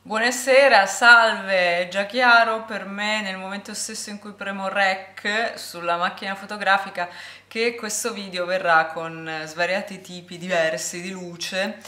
Buonasera, salve, è già chiaro per me nel momento stesso in cui premo REC sulla macchina fotografica che questo video verrà con svariati tipi diversi di luce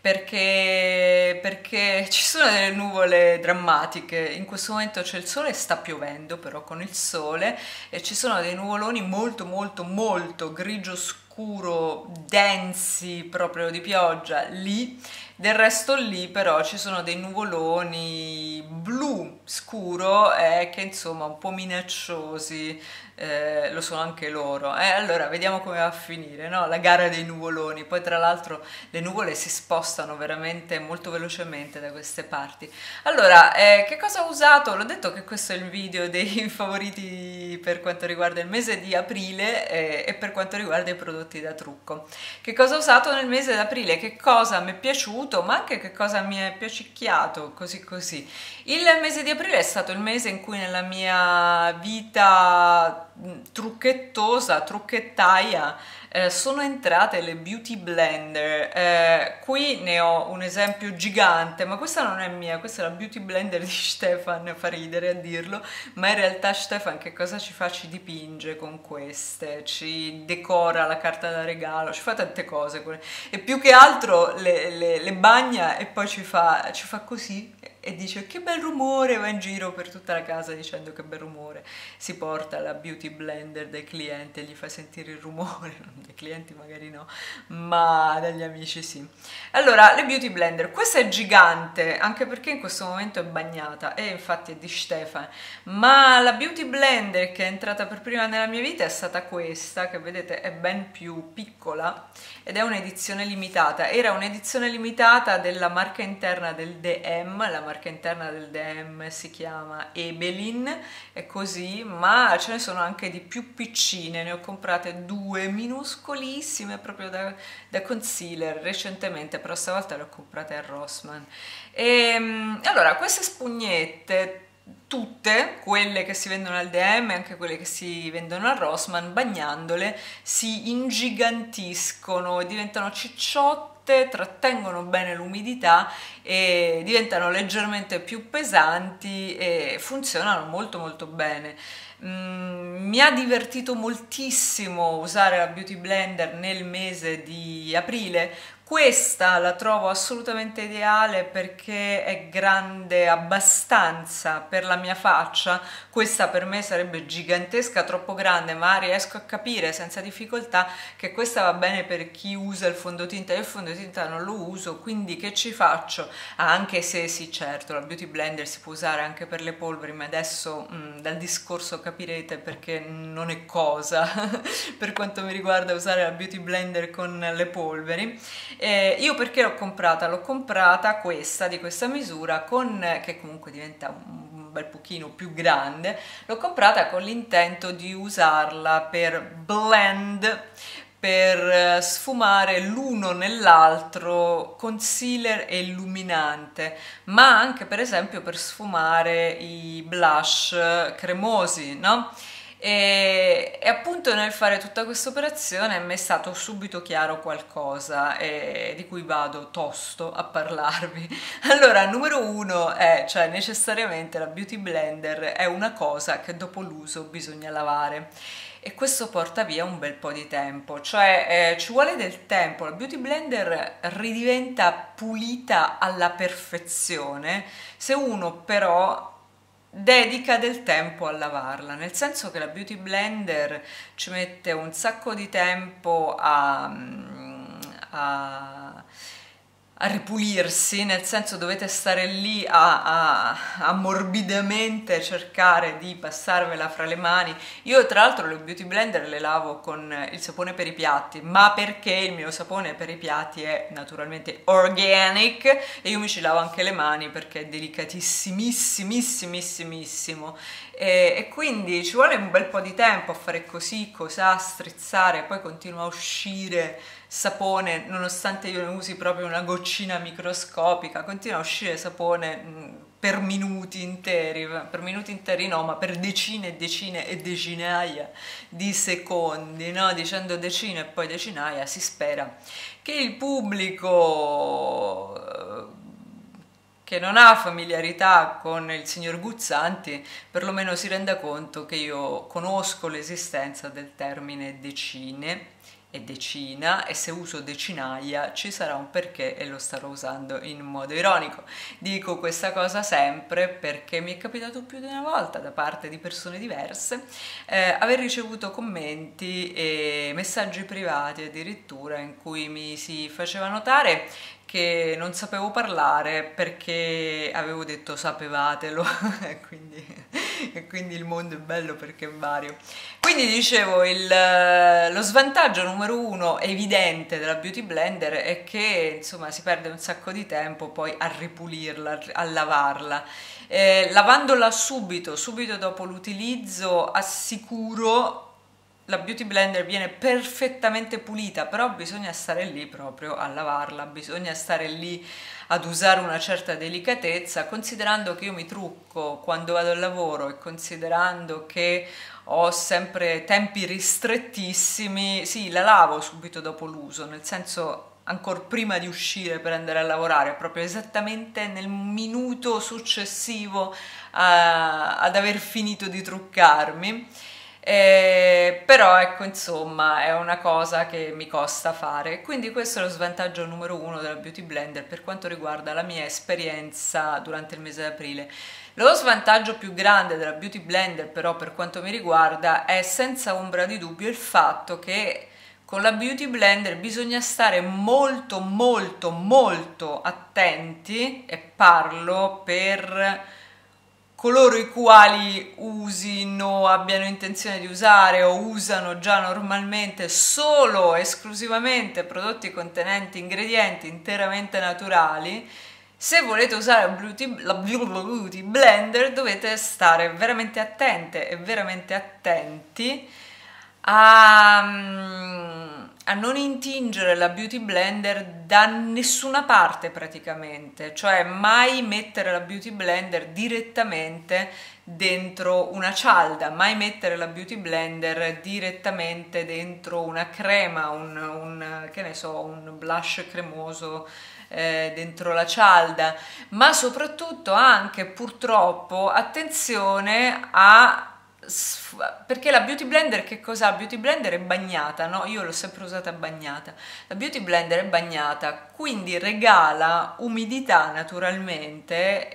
perché ci sono delle nuvole drammatiche. In questo momento c'è il sole, sta piovendo però con il sole e ci sono dei nuvoloni molto molto molto grigio scuro, densi proprio di pioggia lì. Del resto lì però ci sono dei nuvoloni blu scuro che insomma un po' minacciosi, lo sono anche loro. Allora vediamo come va a finire, no? La gara dei nuvoloni. Poi tra l'altro le nuvole si spostano veramente molto velocemente da queste parti. Allora, che cosa ho usato? L'ho detto che questo è il video dei favoriti per quanto riguarda il mese di aprile e per quanto riguarda i prodotti da trucco. Che cosa ho usato nel mese di aprile? Che cosa mi è piaciuto, ma anche che cosa mi è piacicchiato, così così. Il mese di aprile è stato il mese in cui nella mia vita trucchettosa, trucchettaia, sono entrate le beauty blender. Qui ne ho un esempio gigante, ma questa non è mia, questa è la beauty blender di Stefan, fa ridere a dirlo, ma in realtà Stefan che cosa ci fa? Ci dipinge con queste, ci decora la carta da regalo, ci fa tante cose e più che altro le bagna e poi ci fa così e dice che bel rumore, va in giro per tutta la casa dicendo che bel rumore, si porta la beauty blender dai clienti e gli fa sentire il rumore, dai clienti magari no, ma dagli amici sì. Allora, le beauty blender, questa è gigante, anche perché in questo momento è bagnata e infatti è di Stefan, ma la beauty blender che è entrata per prima nella mia vita è stata questa, che vedete è ben più piccola ed è un'edizione limitata. Era un'edizione limitata della marca interna del DM, la marca interna del DM si chiama Ebelin, è così, ma ce ne sono anche di più piccine, ne ho comprate due minuscolissime proprio da concealer recentemente, però stavolta le ho comprate a Rossmann. Allora, queste spugnette, tutte quelle che si vendono al DM e anche quelle che si vendono a Rossmann, bagnandole si ingigantiscono e diventano cicciotte, trattengono bene l'umidità e diventano leggermente più pesanti e funzionano molto molto bene. Mi ha divertito moltissimo usare la Beauty Blender nel mese di aprile. Questa la trovo assolutamente ideale perché è grande abbastanza per la mia faccia. Questa per me sarebbe gigantesca, troppo grande, ma riesco a capire senza difficoltà che questa va bene per chi usa il fondotinta. Io il fondotinta non lo uso, quindi che ci faccio? Anche se sì, certo, la Beauty Blender si può usare anche per le polveri, ma adesso dal discorso capirete perché non è cosa per quanto mi riguarda usare la Beauty Blender con le polveri. Io perché l'ho comprata? L'ho comprata questa, di questa misura, che comunque diventa un bel pochino più grande, l'ho comprata con l'intento di usarla per blend, per sfumare l'uno nell'altro concealer e illuminante, ma anche per esempio per sfumare i blush cremosi, no? E appunto nel fare tutta questa operazione mi è stato subito chiaro qualcosa di cui vado tosto a parlarvi. Allora, numero uno è, cioè necessariamente la Beauty Blender è una cosa che dopo l'uso bisogna lavare. E questo porta via un bel po' di tempo, cioè ci vuole del tempo, la Beauty Blender ridiventa pulita alla perfezione se uno però dedica del tempo a lavarla, nel senso che la Beauty Blender ci mette un sacco di tempo a ripulirsi, nel senso dovete stare lì a morbidamente cercare di passarvela fra le mani. Io tra l'altro le beauty blender le lavo con il sapone per i piatti, ma perché il mio sapone per i piatti è naturalmente organic e io mi ci lavo anche le mani perché è delicatissimissimo e quindi ci vuole un bel po' di tempo a fare così, cosà, strizzare, poi continua a uscire sapone, nonostante io ne usi proprio una goccina microscopica, continua a uscire sapone per minuti interi no, ma per decine e decine e decinaia di secondi, no? Dicendo decine e poi decinaia, si spera che il pubblico che non ha familiarità con il signor Guzzanti perlomeno si renda conto che io conosco l'esistenza del termine decine e decina, e se uso decinaia ci sarà un perché e lo starò usando in modo ironico. Dico questa cosa sempre perché mi è capitato più di una volta da parte di persone diverse aver ricevuto commenti e messaggi privati addirittura in cui mi si faceva notare che non sapevo parlare perché avevo detto sapevatelo e quindi il mondo è bello perché è vario. Quindi dicevo, lo svantaggio numero uno evidente della Beauty Blender è che insomma si perde un sacco di tempo poi a ripulirla, a lavarla. Lavandola subito dopo l'utilizzo assicuro la Beauty Blender viene perfettamente pulita, però bisogna stare lì proprio a lavarla, bisogna stare lì ad usare una certa delicatezza, considerando che io mi trucco quando vado al lavoro e considerando che ho sempre tempi ristrettissimi, sì, la lavo subito dopo l'uso, nel senso ancora prima di uscire per andare a lavorare, proprio esattamente nel minuto successivo ad aver finito di truccarmi. Però ecco, insomma, è una cosa che mi costa fare, quindi questo è lo svantaggio numero uno della Beauty Blender per quanto riguarda la mia esperienza durante il mese di aprile. Lo svantaggio più grande della Beauty Blender però per quanto mi riguarda è senza ombra di dubbio il fatto che con la Beauty Blender bisogna stare molto molto molto attenti, e parlo per coloro i quali usino, abbiano intenzione di usare o usano già normalmente solo esclusivamente prodotti contenenti ingredienti interamente naturali. Se volete usare la Beauty Blender dovete stare veramente attente e veramente attenti a non intingere la Beauty Blender da nessuna parte praticamente, cioè mai mettere la Beauty Blender direttamente dentro una cialda, mai mettere la Beauty Blender direttamente dentro una crema, che ne so, un blush cremoso dentro la cialda, ma soprattutto anche purtroppo attenzione a perché la Beauty Blender che cos'ha? La Beauty Blender è bagnata, no? Io l'ho sempre usata bagnata. La Beauty Blender è bagnata, quindi regala umidità naturalmente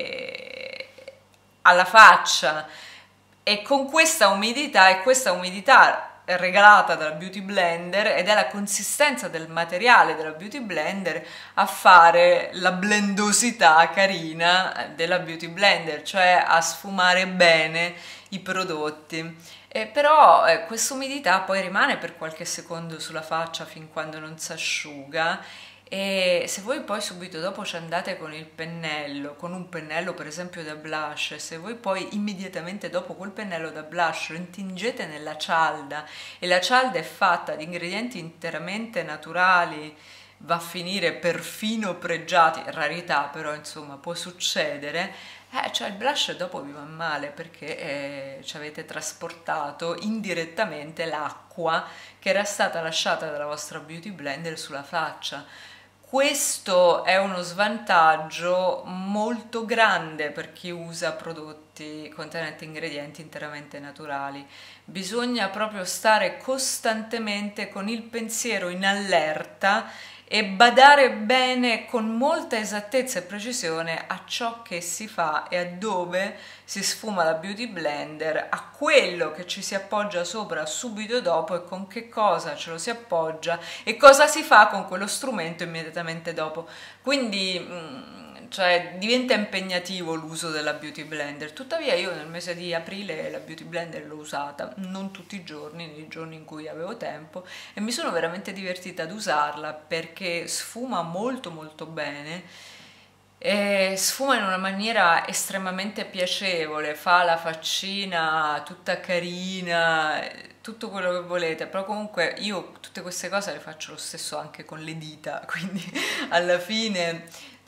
alla faccia, e con questa umidità regalata dalla Beauty Blender, ed è la consistenza del materiale della Beauty Blender a fare la blendosità carina della Beauty Blender, cioè a sfumare bene i prodotti. Però questa umidità poi rimane per qualche secondo sulla faccia fin quando non si asciuga, e se voi poi subito dopo ci andate con il pennello, con un pennello per esempio da blush, se voi poi immediatamente dopo quel pennello da blush lo intingete nella cialda, e la cialda è fatta di ingredienti interamente naturali, va a finire perfino pregiati, rarità però insomma può succedere, cioè il blush dopo vi va male perché ci avete trasportato indirettamente l'acqua che era stata lasciata dalla vostra Beauty Blender sulla faccia. Questo è uno svantaggio molto grande per chi usa prodotti contenenti ingredienti interamente naturali. Bisogna proprio stare costantemente con il pensiero in allerta e badare bene con molta esattezza e precisione a ciò che si fa e a dove si sfuma la Beauty Blender, a quello che ci si appoggia sopra subito dopo e con che cosa ce lo si appoggia e cosa si fa con quello strumento immediatamente dopo. Quindi cioè diventa impegnativo l'uso della Beauty Blender. Tuttavia io nel mese di aprile la Beauty Blender l'ho usata, non tutti i giorni, nei giorni in cui avevo tempo, e mi sono veramente divertita ad usarla perché sfuma molto molto bene, e sfuma in una maniera estremamente piacevole, fa la faccina tutta carina, tutto quello che volete, però comunque io tutte queste cose le faccio lo stesso anche con le dita, quindi alla fine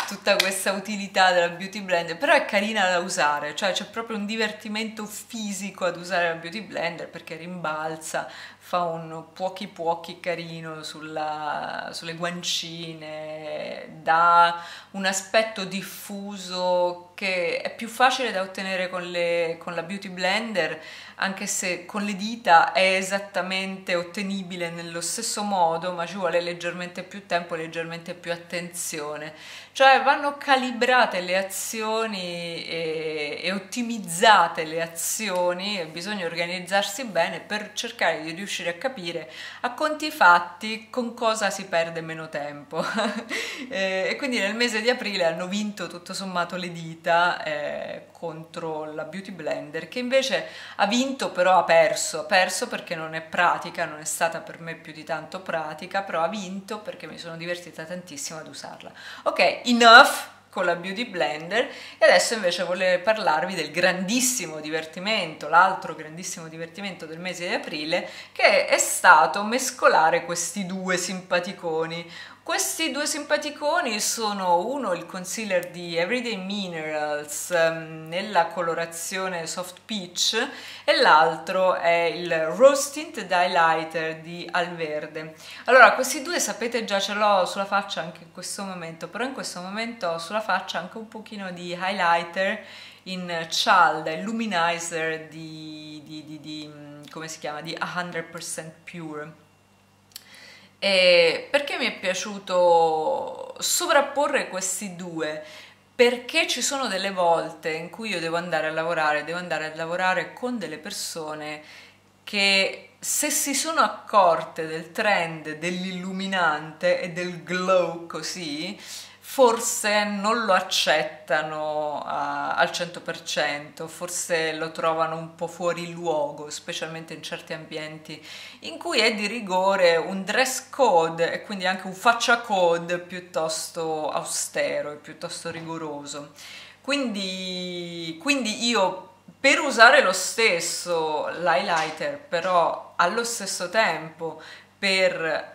tutta questa utilità della Beauty Blender, però è carina da usare, cioè c'è proprio un divertimento fisico ad usare la Beauty Blender perché rimbalza, fa un puochi carino sulle guancine, dà un aspetto diffuso che è più facile da ottenere con la Beauty Blender, anche se con le dita è esattamente ottenibile nello stesso modo, ma ci vuole leggermente più tempo, leggermente più attenzione. Cioè vanno calibrate le azioni e ottimizzate le azioni, e bisogna organizzarsi bene per cercare di riuscire a capire a conti fatti con cosa si perde meno tempo. E quindi nel mese di aprile hanno vinto tutto sommato le dita contro la Beauty Blender, che invece ha vinto, però ha perso perché non è pratica, non è stata per me più di tanto pratica, però ha vinto perché mi sono divertita tantissimo ad usarla. Ok, enough con la Beauty Blender, e adesso invece volevo parlarvi del grandissimo divertimento, l'altro grandissimo divertimento del mese di aprile, che è stato mescolare questi due simpaticoni. Questi due simpaticoni sono uno il concealer di Everyday Minerals nella colorazione Soft Peach e l'altro è il Rose Tinted Highlighter di Alverde. Allora, questi due sapete già, ce l'ho sulla faccia anche in questo momento, però in questo momento ho sulla faccia anche un pochino di highlighter in cialda, illuminizer come si chiama? Di 100% Pure. E perché mi è piaciuto sovrapporre questi due? Perché ci sono delle volte in cui io devo andare a lavorare con delle persone che, se si sono accorte del trend dell'illuminante e del glow così, forse non lo accettano al 100%, forse lo trovano un po' fuori luogo, specialmente in certi ambienti in cui è di rigore un dress code e quindi anche un faccia code piuttosto austero e piuttosto rigoroso. Quindi io, per usare lo stesso l'highlighter, però allo stesso tempo per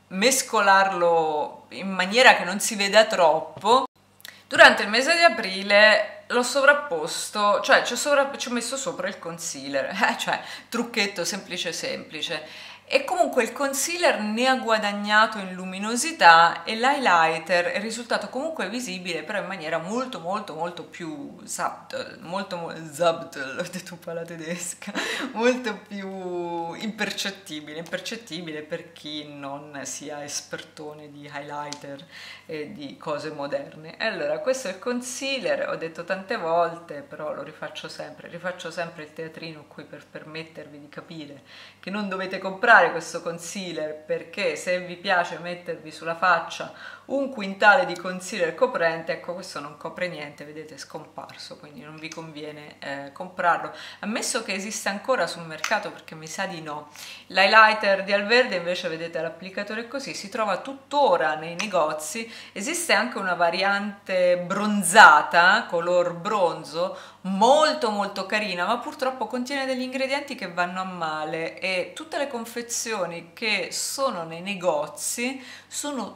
mescolarlo in maniera che non si veda troppo, durante il mese di aprile l'ho sovrapposto, cioè ci ho messo sopra il concealer, cioè trucchetto semplice. E comunque il concealer ne ha guadagnato in luminosità e l'highlighter è risultato comunque visibile, però in maniera molto più subtle, subtle, ho detto un po' alla tedesca, molto più impercettibile per chi non sia espertone di highlighter e di cose moderne. E allora, questo è il concealer, ho detto tante volte, però lo rifaccio sempre il teatrino qui per permettervi di capire che non dovete comprare questo concealer, perché se vi piace mettervi sulla faccia un quintale di concealer coprente, ecco, questo non copre niente, vedete, è scomparso, quindi non vi conviene comprarlo, ammesso che esista ancora sul mercato, perché mi sa di no. L'highlighter di Alverde invece, vedete, l'applicatore così, si trova tuttora nei negozi, esiste anche una variante bronzata, color bronzo, molto carina, ma purtroppo contiene degli ingredienti che vanno a male, e tutte le confezioni che sono nei negozi sono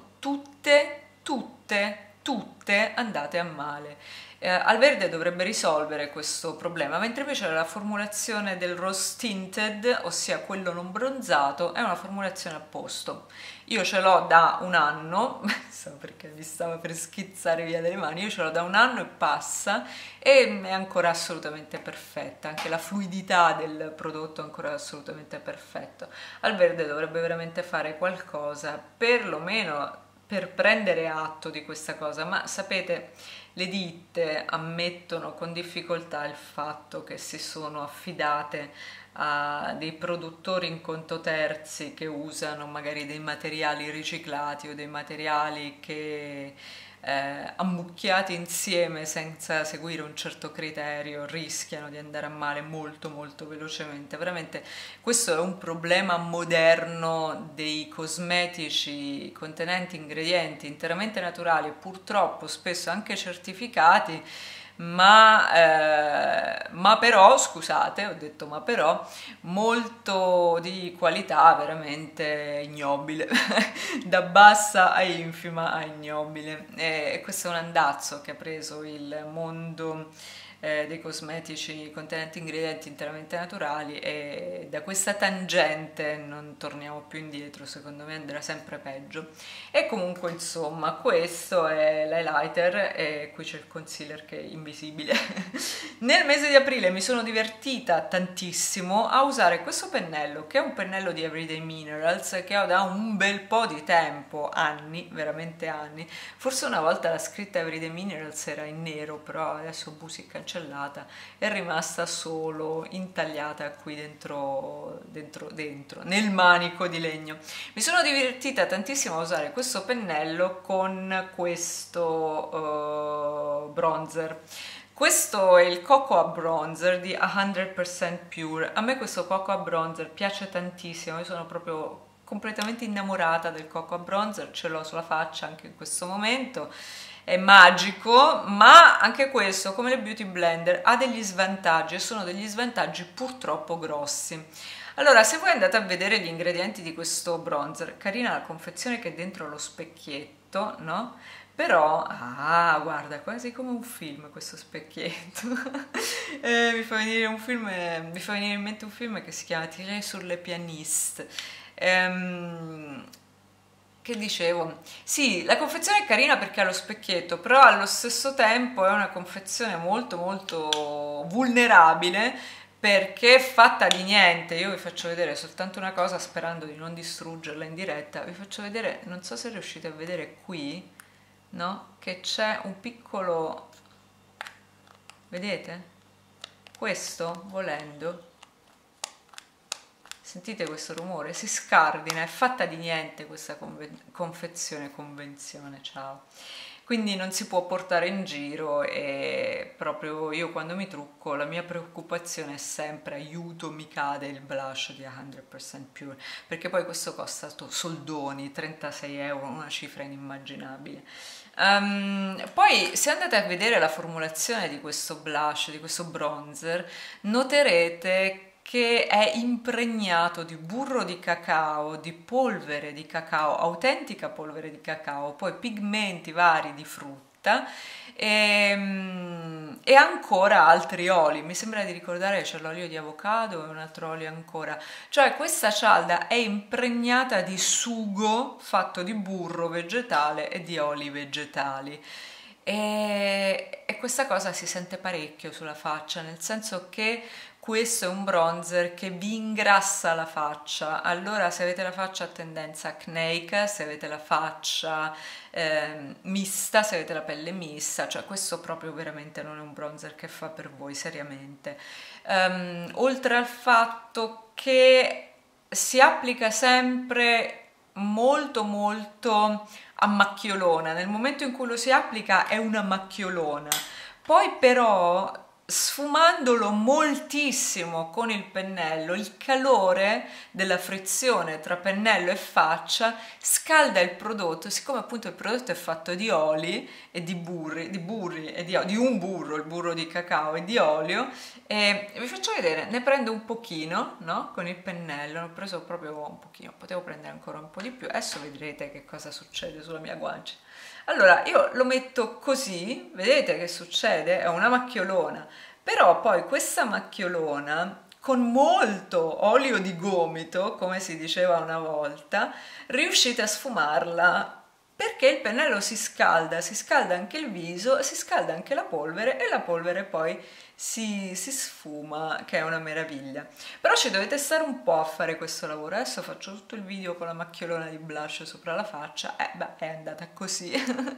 tutte andate a male. Alverde dovrebbe risolvere questo problema, mentre invece la formulazione del Rose Tinted, ossia quello non bronzato, è una formulazione a posto. Io ce l'ho da un anno, so perché mi stava per schizzare via dalle mani, io ce l'ho da un anno e passa, e è ancora assolutamente perfetta, anche la fluidità del prodotto è ancora assolutamente perfetto. Alverde dovrebbe veramente fare qualcosa, perlomeno per prendere atto di questa cosa, ma sapete, le ditte ammettono con difficoltà il fatto che si sono affidate a dei produttori in conto terzi che usano magari dei materiali riciclati o dei materiali che ammucchiati insieme senza seguire un certo criterio rischiano di andare a male molto velocemente. Veramente questo è un problema moderno dei cosmetici contenenti ingredienti interamente naturali e purtroppo spesso anche certificati, ma però, scusate, ho detto ma però, molto di qualità veramente ignobile, da bassa a infima a ignobile. E questo è un andazzo che ha preso il mondo dei cosmetici contenenti ingredienti interamente naturali, e da questa tangente non torniamo più indietro, secondo me andrà sempre peggio. E comunque insomma questo è l'highlighter, e qui c'è il concealer che è invisibile. Nel mese di aprile mi sono divertita tantissimo a usare questo pennello, che è un pennello di Everyday Minerals che ho da un bel po' di tempo, anni, veramente anni. Forse una volta la scritta Everyday Minerals era in nero, però adesso Busi è cancellata, è rimasta solo intagliata qui dentro, nel manico di legno. Mi sono divertita tantissimo a usare questo pennello con questo bronzer. Questo è il Cocoa Bronzer di 100% Pure. A me questo Cocoa Bronzer piace tantissimo, io sono proprio completamente innamorata del Cocoa Bronzer, ce l'ho sulla faccia anche in questo momento, è magico, ma anche questo, come le Beauty Blender, ha degli svantaggi, e sono degli svantaggi purtroppo grossi. Allora, se voi andate a vedere gli ingredienti di questo bronzer, carina la confezione che è dentro lo specchietto, no? Però, guarda, quasi come un film questo specchietto. Mi fa venire in mente un film che si chiama Tiré sur les pianistes. Che dicevo? Sì, la confezione è carina perché ha lo specchietto, però allo stesso tempo è una confezione molto molto vulnerabile perché è fatta di niente. Io vi faccio vedere soltanto una cosa sperando di non distruggerla in diretta. Vi faccio vedere, non so se riuscite a vedere qui, no? Che c'è un piccolo, vedete? Questo, volendo, sentite questo rumore? Si scardina, è fatta di niente questa convenzione, ciao. Quindi non si può portare in giro, e proprio io quando mi trucco la mia preoccupazione è sempre aiuto, mi cade il blush di 100% Pure, perché poi questo costa soldoni, 36 euro, una cifra inimmaginabile. Poi se andate a vedere la formulazione di questo blush, di questo bronzer, noterete che è impregnato di burro di cacao, di polvere di cacao, autentica polvere di cacao, poi pigmenti vari di frutta e ancora altri oli. Mi sembra di ricordare che c'è l'olio di avocado e un altro olio ancora. Cioè questa cialda è impregnata di sugo fatto di burro vegetale e di oli vegetali. E questa cosa si sente parecchio sulla faccia, nel senso che questo è un bronzer che vi ingrassa la faccia. Allora se avete la faccia a tendenza acneica, se avete la faccia mista, se avete la pelle mista, cioè questo proprio veramente non è un bronzer che fa per voi, seriamente. Oltre al fatto che si applica sempre molto molto a macchiolona, nel momento in cui lo si applica è una macchiolona, poi però sfumandolo moltissimo con il pennello, il calore della frizione tra pennello e faccia scalda il prodotto. Siccome appunto il prodotto è fatto di oli e di burri e di un burro, il burro di cacao e di olio, e vi faccio vedere, ne prendo un pochino, no? Con il pennello, ne ho preso proprio un pochino, potevo prendere ancora un po' di più, adesso vedrete che cosa succede sulla mia guancia. Allora io lo metto così, vedete che succede? È una macchiolona, però poi questa macchiolona con molto olio di gomito, come si diceva una volta, riuscite a sfumarla perché il pennello si scalda anche il viso, si scalda anche la polvere, e la polvere poi si sfuma, che è una meraviglia. Però ci dovete stare un po' a fare questo lavoro. Adesso faccio tutto il video con la macchiolona di blush sopra la faccia, è andata così.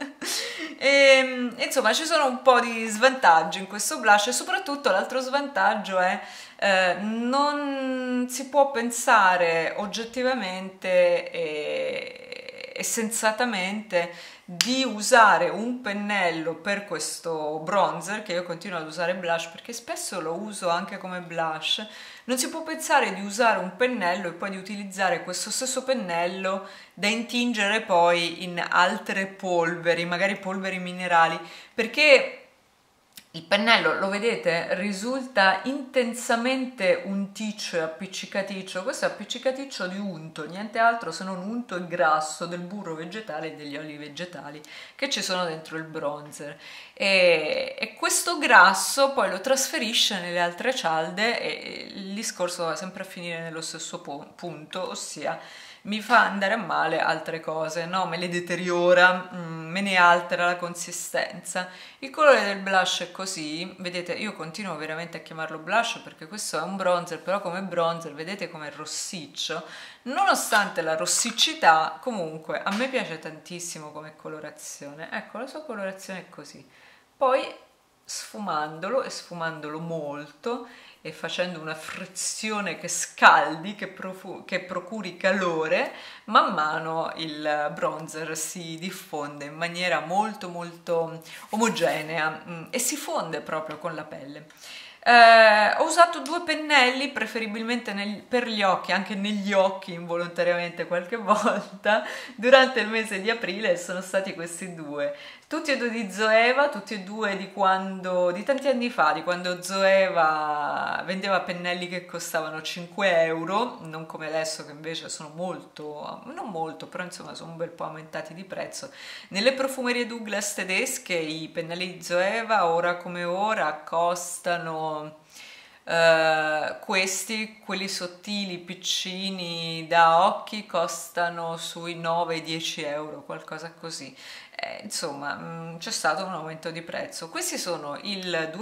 Insomma, ci sono un po' di svantaggi in questo blush, e soprattutto l'altro svantaggio è non si può pensare oggettivamente e sensatamente di usare un pennello per questo bronzer, che io continuo ad usare blush perché spesso lo uso anche come blush. Non si può pensare di usare un pennello e poi di utilizzare questo stesso pennello da intingere poi in altre polveri, magari polveri minerali, perché Il pennello, lo vedete, risulta intensamente unticcio e appiccicaticcio. Questo è appiccicaticcio di unto, niente altro se non unto e grasso del burro vegetale e degli oli vegetali che ci sono dentro il bronzer. E questo grasso poi lo trasferisce nelle altre cialde e il discorso va sempre a finire nello stesso punto, ossia mi fa andare a male altre cose, no? Me le deteriora, me ne altera la consistenza. Il colore del blush è così, vedete, io continuo veramente a chiamarlo blush perché questo è un bronzer, però come bronzer vedete com'è rossiccio. Nonostante la rossicità, comunque a me piace tantissimo come colorazione. Ecco, la sua colorazione è così. Poi sfumandolo e sfumandolo molto e facendo una frizione che scaldi, che procuri calore, man mano il bronzer si diffonde in maniera molto molto omogenea e si fonde proprio con la pelle. Ho usato due pennelli, preferibilmente per gli occhi, anche negli occhi involontariamente qualche volta, durante il mese di aprile sono stati questi due. Tutti e due di Zoeva, tutti e due di tanti anni fa, di quando Zoeva vendeva pennelli che costavano 5 euro, non come adesso che invece sono molto, non molto, però insomma sono un bel po' aumentati di prezzo. Nelle profumerie Douglas tedesche i pennelli di Zoeva ora come ora costano quelli sottili, piccini da occhi, costano sui 9-10 euro, qualcosa così. Insomma, c'è stato un aumento di prezzo. Questi sono il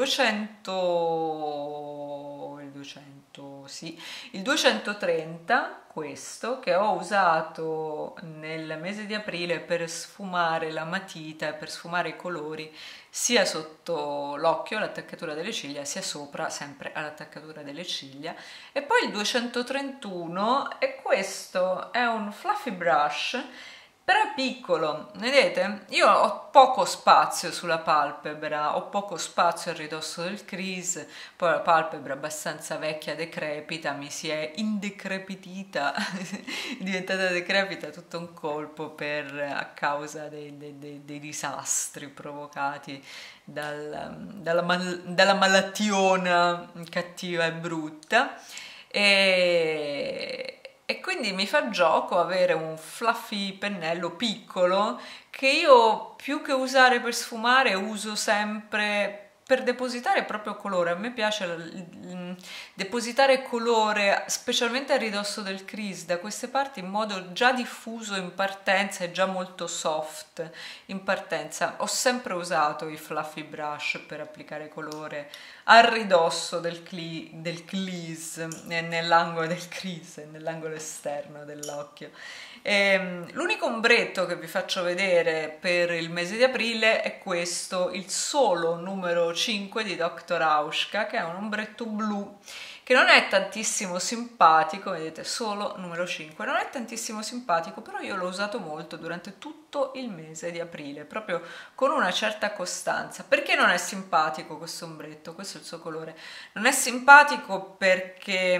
200, sì, il 230, questo che ho usato nel mese di aprile per sfumare la matita e per sfumare i colori sia sotto l'occhio all'attaccatura delle ciglia sia sopra sempre all'attaccatura delle ciglia. E poi il 231, e questo è un fluffy brush, però è piccolo, vedete? Io ho poco spazio sulla palpebra, ho poco spazio a ridosso del crease, poi la palpebra è abbastanza vecchia, decrepita, mi si è indecrepitita, è diventata decrepita tutto un colpo a causa dei disastri provocati dalla malattiona cattiva e brutta. E quindi mi fa gioco avere un fluffy pennello piccolo che io più che usare per sfumare uso sempre per depositare proprio colore. A me piace depositare colore specialmente a ridosso del crease da queste parti in modo già diffuso in partenza e già molto soft in partenza. Ho sempre usato i fluffy brush per applicare colore a ridosso del crease, nell'angolo del crease, nell'angolo esterno dell'occhio. L'unico ombretto che vi faccio vedere per il mese di aprile è questo, il Solo numero 5 di Dr. Auschka, che è un ombretto blu che non è tantissimo simpatico, vedete, Solo numero 5, non è tantissimo simpatico, però io l'ho usato molto durante tutto il mese di aprile, proprio con una certa costanza. Perché non è simpatico questo ombretto? Questo è il suo colore. Non è simpatico perché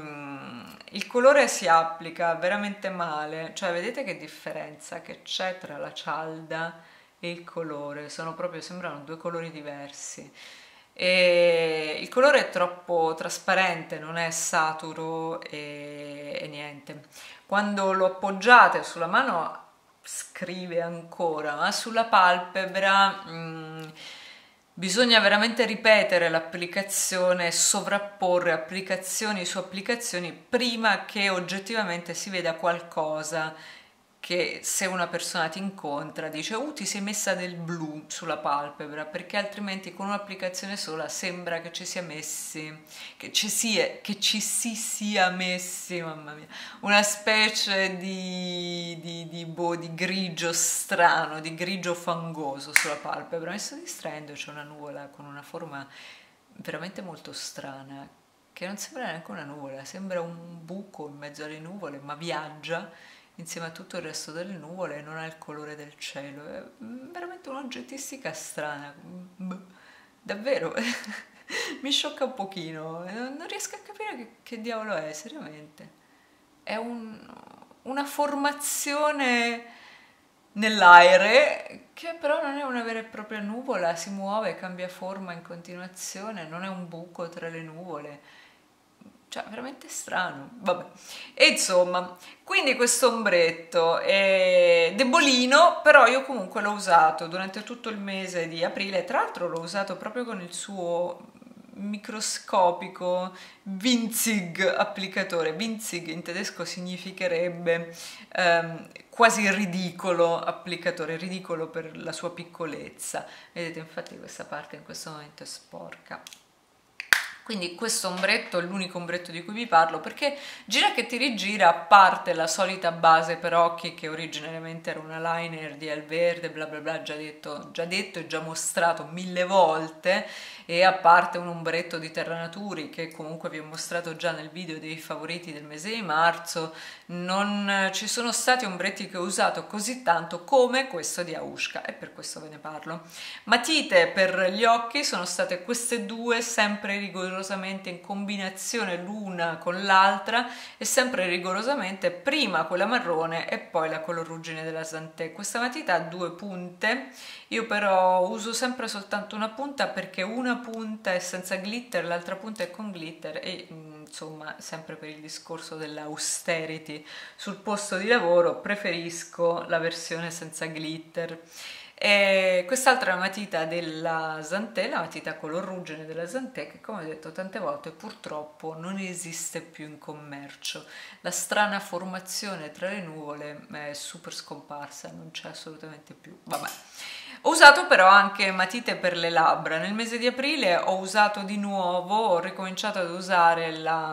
il colore si applica veramente male, cioè vedete che differenza che c'è tra la cialda e il colore, sembrano due colori diversi. E il colore è troppo trasparente, non è saturo e niente. Quando lo appoggiate sulla mano scrive ancora, ma sulla palpebra bisogna veramente ripetere l'applicazione, sovrapporre applicazioni su applicazioni prima che oggettivamente si veda qualcosa che se una persona ti incontra dice ti sei messa del blu sulla palpebra, perché altrimenti con un'applicazione sola sembra che ci sia messi, che ci si sia messi, mamma mia, una specie di grigio strano, di grigio fangoso sulla palpebra. Mi sto distraendo, c'è una nuvola con una forma veramente molto strana, che non sembra neanche una nuvola, sembra un buco in mezzo alle nuvole, ma viaggia insieme a tutto il resto delle nuvole e non ha il colore del cielo. È veramente un'oggettistica strana, davvero mi sciocca un pochino, non riesco a capire che diavolo è, seriamente. È una formazione nell'aere, che però non è una vera e propria nuvola, si muove, cambia forma in continuazione, non è un buco tra le nuvole. Cioè, veramente strano, vabbè. E insomma, quindi questo ombretto è debolino, però io comunque l'ho usato durante tutto il mese di aprile, tra l'altro l'ho usato proprio con il suo microscopico Winzig applicatore. Winzig in tedesco significherebbe quasi ridicolo applicatore, ridicolo per la sua piccolezza. Vedete, infatti questa parte in questo momento è sporca. Quindi questo ombretto è l'unico ombretto di cui vi parlo, perché gira che ti rigira, a parte la solita base per occhi che originariamente era una liner di Alverde, bla bla bla, già detto e già mostrato 1000 volte, e a parte un ombretto di Terra Naturi che comunque vi ho mostrato già nel video dei favoriti del mese di marzo, non ci sono stati ombretti che ho usato così tanto come questo di Hauschka, e per questo ve ne parlo. Matite per gli occhi sono state queste due, sempre rigorosamente in combinazione l'una con l'altra, e sempre rigorosamente prima quella marrone e poi la color ruggine della Santé. Questa matita ha due punte, io però uso sempre soltanto una punta, perché una punta è senza glitter, l'altra punta è con glitter, e insomma, sempre per il discorso dell'austerity sul posto di lavoro, preferisco la versione senza glitter. E quest'altra è una matita della Santé, la matita color ruggine della Santé, che come ho detto tante volte purtroppo non esiste più in commercio. La strana formazione tra le nuvole è super scomparsa, non c'è assolutamente più. Vabbè. Ho usato però anche matite per le labbra. Nel mese di aprile ho usato di nuovo, ho ricominciato ad usare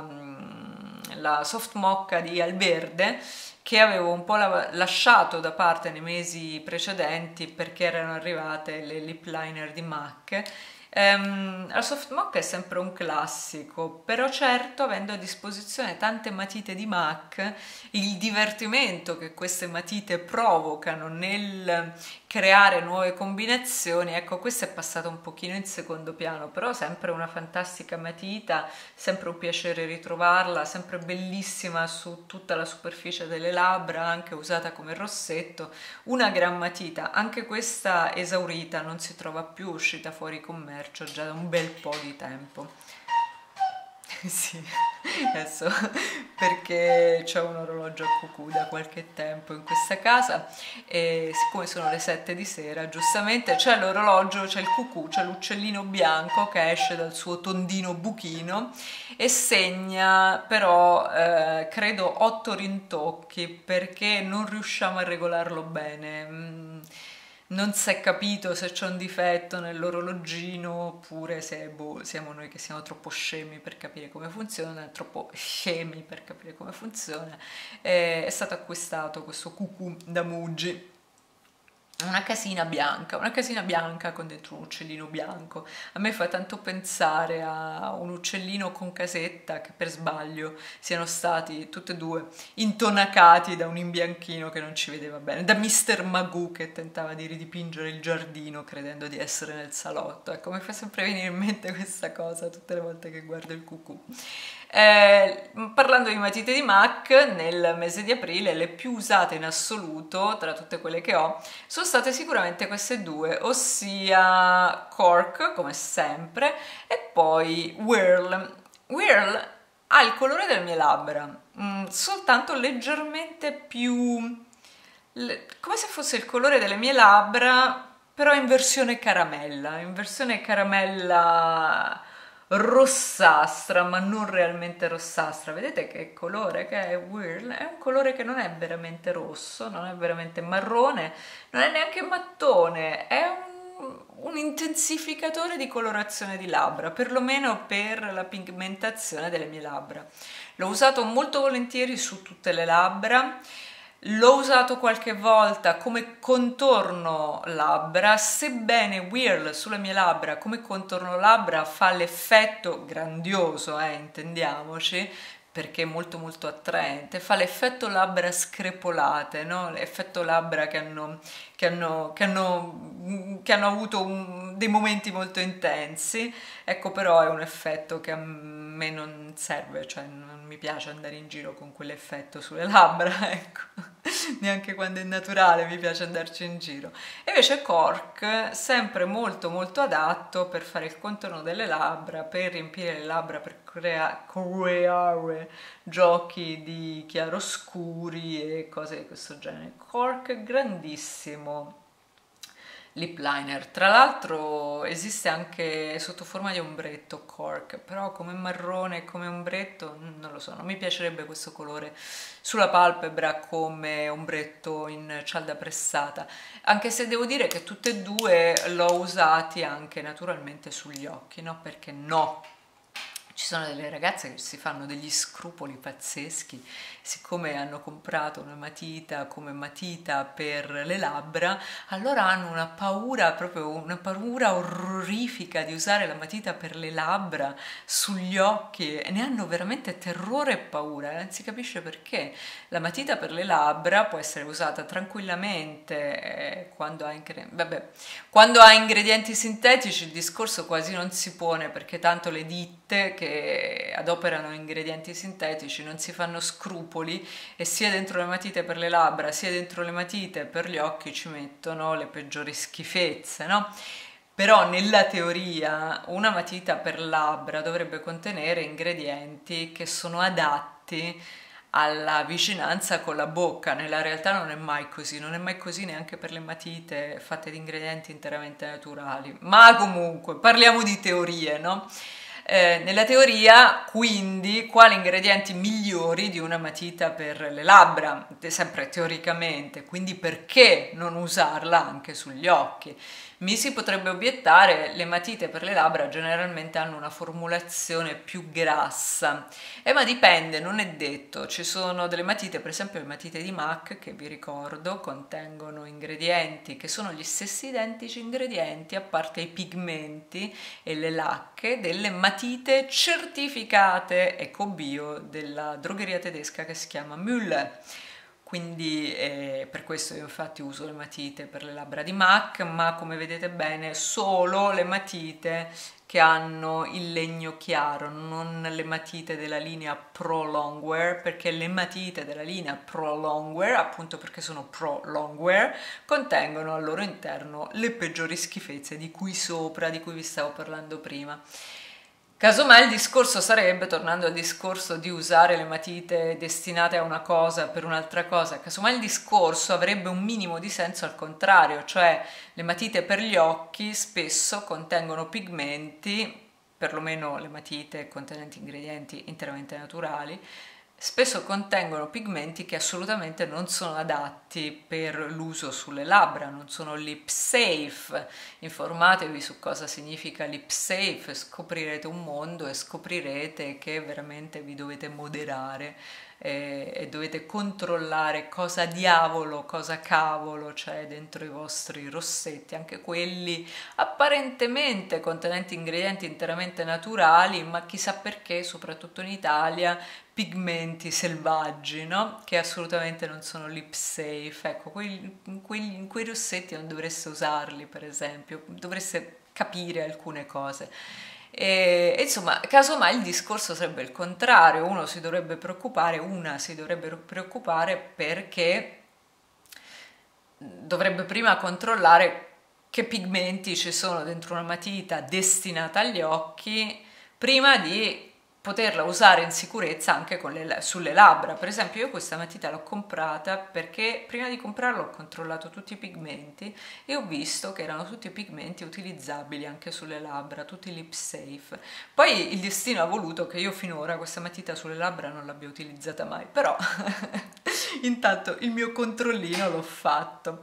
la Soft Mocca di Alverde, che avevo un po' lasciato da parte nei mesi precedenti perché erano arrivate le lip liner di MAC. La Soft Mocca è sempre un classico, però certo, avendo a disposizione tante matite di MAC, il divertimento che queste matite provocano nel creare nuove combinazioni, ecco, questo è passato un pochino in secondo piano, però sempre una fantastica matita, sempre un piacere ritrovarla, sempre bellissima su tutta la superficie delle labbra, anche usata come rossetto, una gran matita. Anche questa esaurita, non si trova più, uscita fuori commercio già da un bel po' di tempo. Sì, adesso perché c'è un orologio a cucù da qualche tempo in questa casa, e siccome sono le 7 di sera, giustamente c'è l'orologio, c'è il cucù, c'è l'uccellino bianco che esce dal suo tondino buchino e segna però credo 8 rintocchi, perché non riusciamo a regolarlo bene. Non si è capito se c'è un difetto nell'orologino, oppure se siamo noi che siamo troppo scemi per capire come funziona, troppo scemi per capire come funziona. È stato acquistato questo cucù da Muji. Una casina bianca con dentro un uccellino bianco. A me fa tanto pensare a un uccellino con casetta che per sbaglio siano stati tutti e due intonacati da un imbianchino che non ci vedeva bene, da Mr. Magoo che tentava di ridipingere il giardino credendo di essere nel salotto. Ecco, mi fa sempre venire in mente questa cosa tutte le volte che guardo il cucù. Parlando di matite di MAC, nel mese di aprile le più usate in assoluto tra tutte quelle che ho sono state sicuramente queste due, ossia Cork come sempre e poi Whirl. Whirl ha il colore delle mie labbra, soltanto leggermente più come se fosse il colore delle mie labbra, però in versione caramella rossastra, ma non realmente rossastra. Vedete che colore che è Whirl? È un colore che non è veramente rosso, non è veramente marrone, non è neanche mattone, è un intensificatore di colorazione di labbra, perlomeno per la pigmentazione delle mie labbra. L'ho usato molto volentieri su tutte le labbra. L'ho usato qualche volta come contorno labbra, sebbene Whirl sulle mie labbra come contorno labbra fa l'effetto grandioso, intendiamoci, perché è molto molto attraente, fa l'effetto labbra screpolate, no? L'effetto labbra che hanno che hanno avuto dei momenti molto intensi. Ecco, però è un effetto che a me non serve, cioè non mi piace andare in giro con quell'effetto sulle labbra, ecco, neanche quando è naturale mi piace andarci in giro. E invece Cork, sempre molto molto adatto per fare il contorno delle labbra, per riempire le labbra, per creare giochi di chiaroscuri e cose di questo genere. Cork grandissimo lip liner. Tra l'altro esiste anche sotto forma di ombretto Cork, però come marrone, come ombretto, non lo so, non mi piacerebbe questo colore sulla palpebra come ombretto in cialda pressata, anche se devo dire che tutte e due l'ho usati anche naturalmente sugli occhi, no? Perché no? Ci sono delle ragazze che si fanno degli scrupoli pazzeschi, siccome hanno comprato una matita come matita per le labbra, allora hanno una paura, proprio una paura orrorifica di usare la matita per le labbra sugli occhi, e ne hanno veramente terrore e paura, non si capisce perché. La matita per le labbra può essere usata tranquillamente quando ha ingredienti sintetici il discorso quasi non si pone, perché tanto le ditte che adoperano ingredienti sintetici non si fanno scrupoli e sia dentro le matite per le labbra sia dentro le matite per gli occhi ci mettono le peggiori schifezze, no? Però nella teoria una matita per labbra dovrebbe contenere ingredienti che sono adatti alla vicinanza con la bocca. Nella realtà non è mai così, non è mai così neanche per le matite fatte di ingredienti interamente naturali. Ma comunque parliamo di teorie, no? Nella teoria, quindi, quali ingredienti migliori di una matita per le labbra? Sempre teoricamente, quindi perché non usarla anche sugli occhi? Mi si potrebbe obiettare, le matite per le labbra generalmente hanno una formulazione più grassa, ma dipende, non è detto. Ci sono delle matite, per esempio le matite di MAC, che vi ricordo contengono ingredienti che sono gli stessi identici ingredienti, a parte i pigmenti e le lacche, delle matite certificate eco-bio della drogheria tedesca che si chiama Müller. Quindi per questo io infatti uso le matite per le labbra di MAC, ma come vedete bene solo le matite che hanno il legno chiaro, non le matite della linea Pro Longwear, perché le matite della linea Pro Longwear, appunto perché sono Pro Longwear, contengono al loro interno le peggiori schifezze di cui vi stavo parlando prima. Casomai il discorso sarebbe, tornando al discorso di usare le matite destinate a una cosa per un'altra cosa, casomai il discorso avrebbe un minimo di senso al contrario, cioè le matite per gli occhi spesso contengono pigmenti, perlomeno le matite contenenti ingredienti interamente naturali, spesso contengono pigmenti che assolutamente non sono adatti per l'uso sulle labbra, non sono lip safe. Informatevi su cosa significa lip safe, scoprirete un mondo e scoprirete che veramente vi dovete moderare e dovete controllare cosa diavolo, cosa cavolo c'è dentro i vostri rossetti, anche quelli apparentemente contenenti ingredienti interamente naturali, ma chissà perché, soprattutto in Italia, pigmenti selvaggi, no? Che assolutamente non sono lip safe. Ecco, quei rossetti non dovreste usarli, per esempio, dovreste capire alcune cose. E insomma, casomai il discorso sarebbe il contrario, una si dovrebbe preoccupare perché dovrebbe prima controllare che pigmenti ci sono dentro una matita destinata agli occhi prima di poterla usare in sicurezza anche sulle labbra. Per esempio io questa matita l'ho comprata perché prima di comprarla ho controllato tutti i pigmenti e ho visto che erano tutti pigmenti utilizzabili anche sulle labbra, tutti lip safe. Poi il destino ha voluto che io finora questa matita sulle labbra non l'abbia utilizzata mai, però intanto il mio controllino l'ho fatto.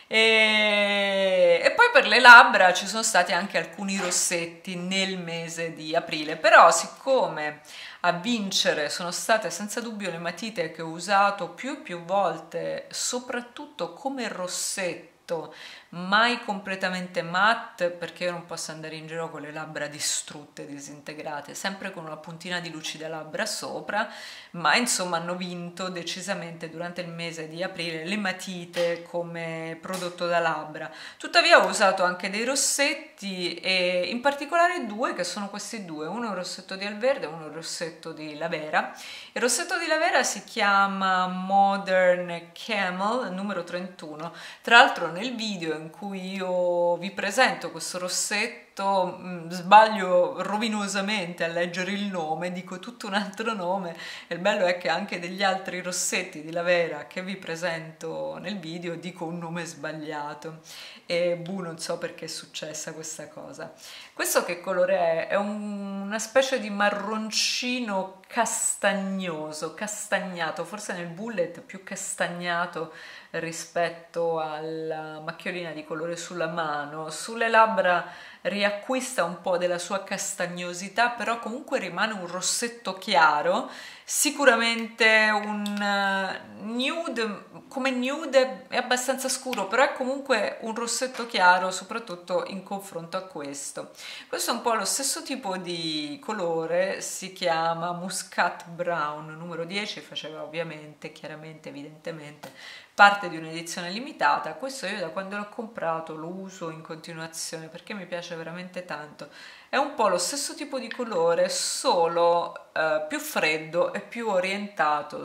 E poi per le labbra ci sono stati anche alcuni rossetti nel mese di aprile, però siccome a vincere sono state senza dubbio le matite che ho usato più e più volte, soprattutto come rossetto mai completamente matte perché io non posso andare in giro con le labbra distrutte, disintegrate, sempre con una puntina di lucida labbra sopra, ma insomma hanno vinto decisamente durante il mese di aprile le matite come prodotto da labbra. Tuttavia ho usato anche dei rossetti e in particolare due che sono questi due, uno è un rossetto di Alverde e uno è un rossetto di Lavera. Il rossetto di Lavera si chiama Modern Camel numero 31. Tra l'altro nel video in cui io vi presento questo rossetto sbaglio rovinosamente a leggere il nome, dico tutto un altro nome e il bello è che anche degli altri rossetti di Lavera che vi presento nel video dico un nome sbagliato e non so perché è successa questa cosa. Questo che colore è? È una specie di marroncino castagnoso, castagnato, forse nel bullet più castagnato rispetto alla macchiolina di colore sulla mano. Sulle labbra riacquista un po' della sua castagnosità, però comunque rimane un rossetto chiaro, sicuramente un nude, come nude è abbastanza scuro, però è comunque un rossetto chiaro, soprattutto in confronto a questo. Questo è un po' lo stesso tipo di colore, si chiama Muscat Brown numero 10, faceva ovviamente, chiaramente, evidentemente parte di un'edizione limitata. Questo io da quando l'ho comprato lo uso in continuazione perché mi piace veramente tanto. È un po' lo stesso tipo di colore, solo più freddo e più orientato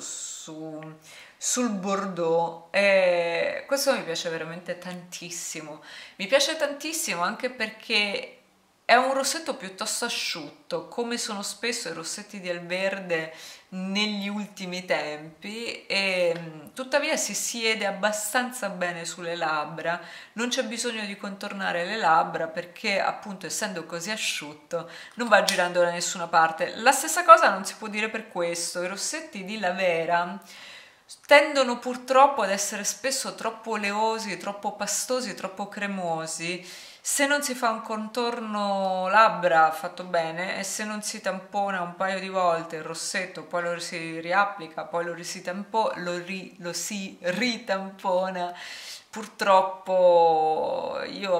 sul bordeaux e questo mi piace veramente tantissimo. Mi piace tantissimo anche perché è un rossetto piuttosto asciutto, come sono spesso i rossetti di Alverde negli ultimi tempi e tuttavia si siede abbastanza bene sulle labbra, non c'è bisogno di contornare le labbra perché appunto essendo così asciutto non va girando da nessuna parte. La stessa cosa non si può dire per questo, i rossetti di Lavera tendono purtroppo ad essere spesso troppo oleosi, troppo pastosi, troppo cremosi. Se non si fa un contorno labbra fatto bene e se non si tampona un paio di volte il rossetto, poi lo si riapplica, poi lo si ritampona, purtroppo io a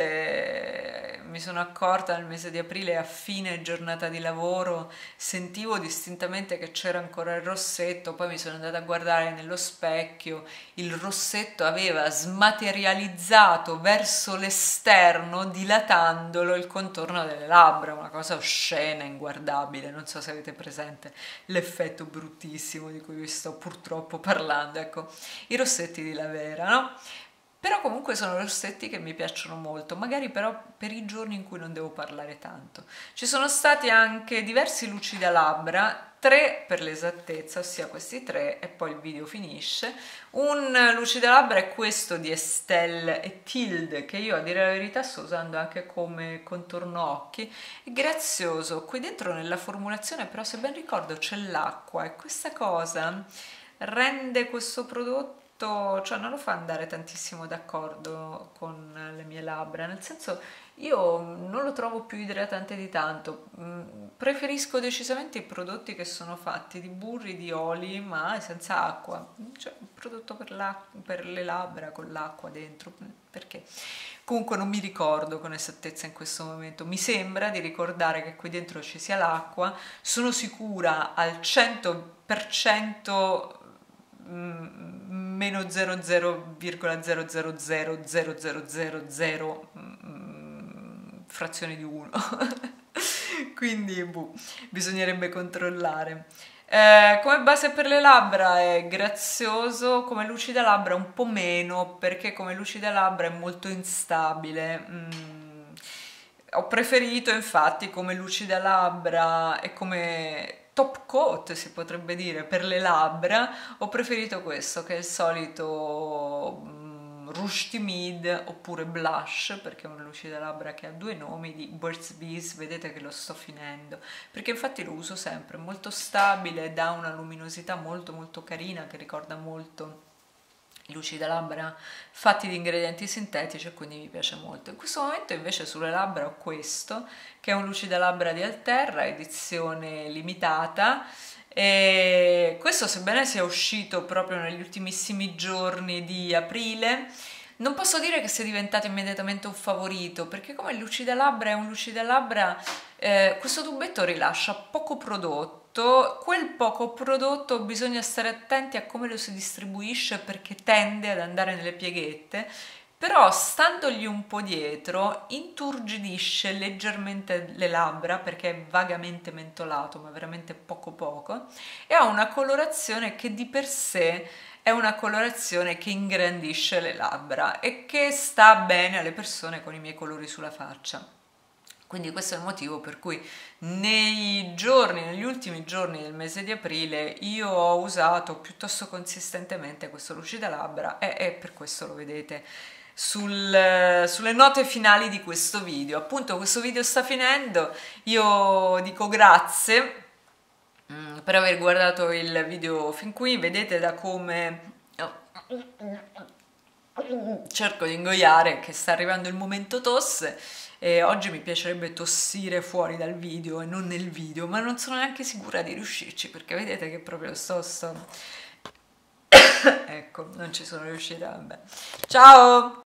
volte mi sono accorta nel mese di aprile a fine giornata di lavoro sentivo distintamente che c'era ancora il rossetto, poi mi sono andata a guardare nello specchio, il rossetto aveva smaterializzato verso l'esterno dilatandolo il contorno delle labbra, una cosa oscena, inguardabile, non so se avete presente l'effetto bruttissimo di cui vi sto purtroppo parlando, ecco, i rossetti di Lavera, no? Però comunque sono rossetti che mi piacciono molto, magari però per i giorni in cui non devo parlare tanto. Ci sono stati anche diversi lucidalabbra, 3 per l'esattezza, ossia questi 3 e poi il video finisce. Un lucidalabbra è questo di Estelle e Tilde che io a dire la verità sto usando anche come contorno occhi, è grazioso, qui dentro nella formulazione però se ben ricordo c'è l'acqua e questa cosa rende questo prodotto, cioè non lo fa andare tantissimo d'accordo con le mie labbra, nel senso io non lo trovo più idratante di tanto, preferisco decisamente i prodotti che sono fatti di burri, di oli, ma senza acqua, cioè un prodotto per le labbra con l'acqua dentro, perché? Comunque non mi ricordo con esattezza in questo momento, mi sembra di ricordare che qui dentro ci sia l'acqua, sono sicura al 100% meno 0,0000000 frazioni di 1 quindi bisognerebbe controllare. Come base per le labbra è grazioso, come lucida labbra un po' meno perché come lucida labbra è molto instabile. Ho preferito infatti come lucida labbra e come top coat si potrebbe dire per le labbra, ho preferito questo che è il solito Rouge Timide oppure Blush, perché è una lucida labbra che ha 2 nomi, di Burt's Bees, vedete che lo sto finendo, perché infatti lo uso sempre, è molto stabile, dà una luminosità molto molto carina che ricorda molto i lucidalabbra fatti di ingredienti sintetici e quindi mi piace molto. In questo momento invece sulle labbra ho questo, che è un lucidalabbra di Alterra, edizione limitata, e questo sebbene sia uscito proprio negli ultimissimi giorni di aprile, Non posso dire che sia diventato immediatamente un favorito, perché come il lucida labbra è un lucida labbra, questo tubetto rilascia poco prodotto. Quel poco prodotto bisogna stare attenti a come lo si distribuisce perché tende ad andare nelle pieghette, però standogli un po' dietro inturgidisce leggermente le labbra perché è vagamente mentolato, ma veramente poco poco, e ha una colorazione che di per sé è una colorazione che ingrandisce le labbra e che sta bene alle persone con i miei colori sulla faccia. Quindi questo è il motivo per cui negli ultimi giorni del mese di aprile io ho usato piuttosto consistentemente questo lucida labbra e per questo lo vedete sulle note finali di questo video. Appunto, questo video sta finendo, io dico grazie per aver guardato il video fin qui. Vedete da come cerco di ingoiare che sta arrivando il momento tosse, e oggi mi piacerebbe tossire fuori dal video e non nel video, ma non sono neanche sicura di riuscirci perché vedete che proprio sto ecco, non ci sono riuscita, vabbè. Ciao!